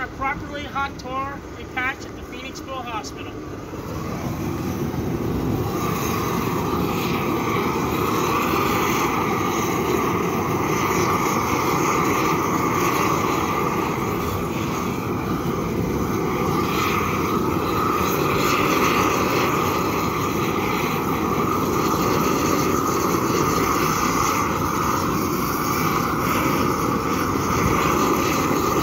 a properly hot tor a patch at the Phoenixville Hospital.